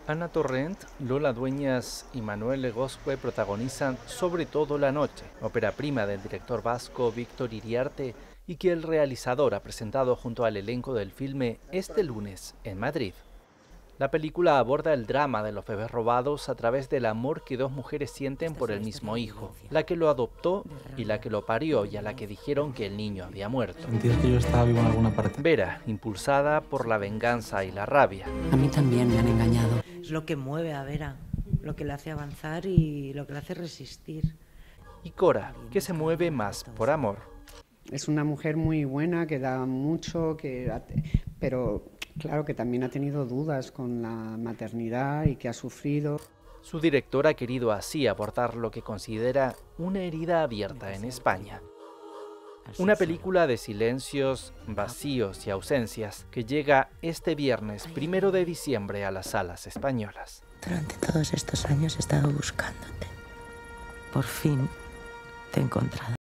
Ana Torrent, Lola Dueñas y Manuel Legozpe protagonizan Sobre todo la noche, ópera prima del director vasco Víctor Iriarte y que el realizador ha presentado junto al elenco del filme este lunes en Madrid. La película aborda el drama de los bebés robados a través del amor que dos mujeres sienten por el mismo hijo, la que lo adoptó y la que lo parió y a la que dijeron que el niño había muerto. ¿Sentías que yo estaba vivo en alguna parte? Vera, impulsada por la venganza y la rabia. A mí también me han engañado. Es lo que mueve a Vera, lo que le hace avanzar y lo que le hace resistir. Y Cora, que se mueve más por amor. Es una mujer muy buena, que da mucho, pero claro que también ha tenido dudas con la maternidad y que ha sufrido. Su director ha querido así abordar lo que considera una herida abierta en España. Una película de silencios, vacíos y ausencias que llega este viernes 1 de diciembre a las salas españolas. Durante todos estos años he estado buscándote. Por fin te he encontrado.